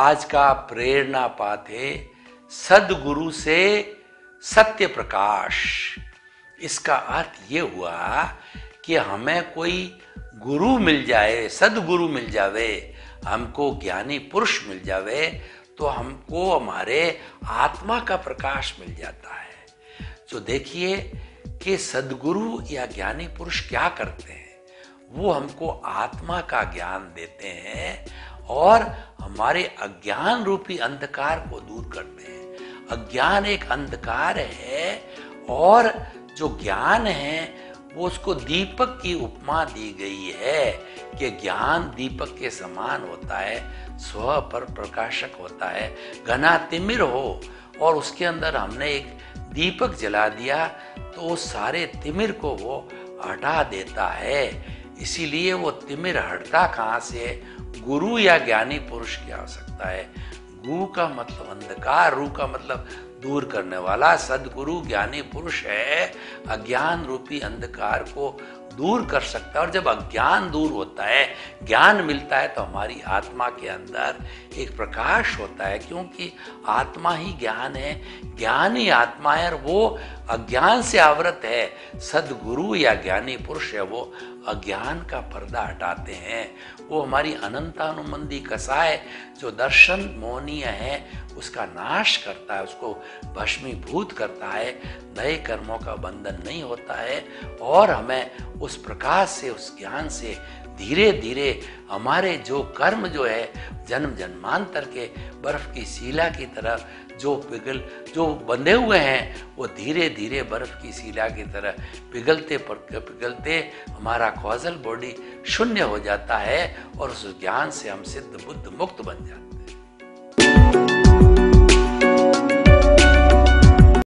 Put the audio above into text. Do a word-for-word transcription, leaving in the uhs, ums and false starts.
आज का प्रेरणा पाथे सदगुरु से सत्य प्रकाश। इसका अर्थ ये हुआ कि हमें कोई गुरु मिल जाए, सदगुरु मिल जावे, हमको ज्ञानी पुरुष मिल जावे, तो हमको हमारे आत्मा का प्रकाश मिल जाता है। जो देखिए कि सदगुरु या ज्ञानी पुरुष क्या करते हैं, वो हमको आत्मा का ज्ञान देते हैं और हमारे अज्ञान रूपी अंधकार को दूर करते हैं। अज्ञान एक अंधकार है और जो ज्ञान है वो उसको दीपक की उपमा दी गई है कि ज्ञान दीपक के समान होता है, स्व पर प्रकाशक होता है। घना तिमिर हो और उसके अंदर हमने एक दीपक जला दिया तो उस सारे तिमिर को वो हटा देता है। इसीलिए वो तिमिर हटता कहाँ से? गुरु या ज्ञानी पुरुष की आवश्यकता है। गु का मतलब अंधकार, रू का मतलब दूर करने वाला। सदगुरु ज्ञानी पुरुष है, अज्ञान रूपी अंधकार को दूर कर सकता है। और जब अज्ञान दूर होता है, ज्ञान मिलता है, तो हमारी आत्मा के अंदर एक प्रकाश होता है, क्योंकि आत्मा ही ज्ञान है, ज्ञान ही आत्मा है और वो अज्ञान से आवृत है। सदगुरु या ज्ञानी पुरुष है, वो अज्ञान का पर्दा हटाते हैं। वो हमारी अनंतानुबंधी कसाय जो दर्शन मोहनीय है उसका नाश करता है, उसको भस्मीभूत करता है। नए कर्मों का बंधन नहीं होता है और हमें उस प्रकाश से, उस ज्ञान से धीरे धीरे हमारे जो कर्म जो है जन्म जन्मांतर के बर्फ की शिला की तरह जो पिघल जो बंधे हुए हैं, वो धीरे धीरे बर्फ की शिला की तरह पिघलते पिघलते हमारा कॉजल बॉडी शून्य हो जाता है और उस ज्ञान से हम सिद्ध बुद्ध मुक्त बन जाते हैं।